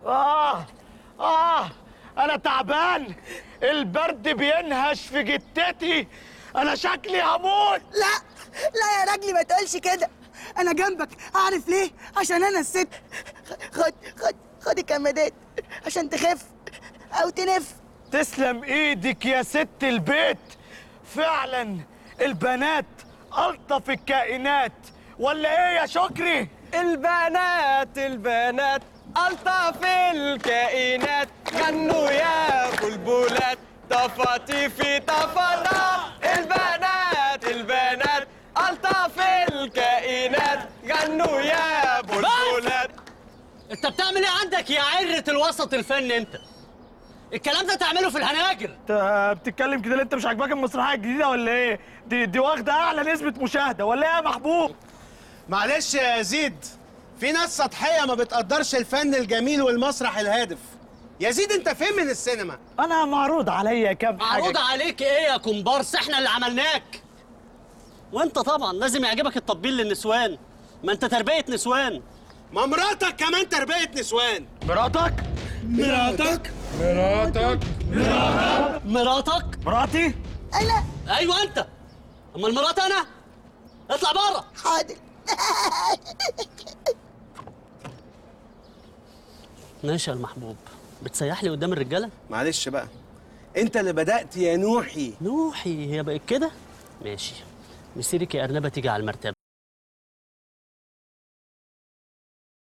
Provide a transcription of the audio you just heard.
آه أنا تعبان، البرد بينهش في جتتي، أنا شكلي هموت. لا لا يا راجلي ما تقولش كده، انا جنبك. عارف ليه؟ عشان انا الست. خد الكمادات عشان تخف او تنف. تسلم إيدك يا ست البيت، فعلا البنات ألطف الكائنات، ولا إيه يا شكري؟ البنات ألطف الكائنات، غنوا يا بلبلات طفاتيفي طفطا. البنات ألطف الكائنات، غنوا يا بلبلات. انت بتعمل ايه عندك يا عرة الوسط الفني انت؟ الكلام ده تعمله في الهناجر. انت بتتكلم كده ليه؟ انت مش عاجباك المسرحيه الجديده ولا ايه؟ دي واخده اعلى نسبه مشاهده ولا ايه يا محبوب؟ معلش يا زيد، في ناس سطحيه ما بتقدرش الفن الجميل والمسرح الهادف. يا زيد انت فين من السينما؟ انا معروض عليا كام حاجه. معروض عليك ايه يا كومبارس؟ احنا اللي عملناك. وانت طبعا لازم يعجبك التطبيل للنسوان، ما انت تربيه نسوان. ما مراتك كمان تربيه نسوان. مراتك؟ مراتي؟ انا ايوه انت. اما المرات انا اطلع بره. حاضر. ماشي يا المحبوب، بتسيح لي قدام الرجاله؟ معلش بقى، انت اللي بدأت يا نوحي. نوحي هي بقت كده؟ ماشي، مسيرك يا ارنبه تيجي على المرتبه.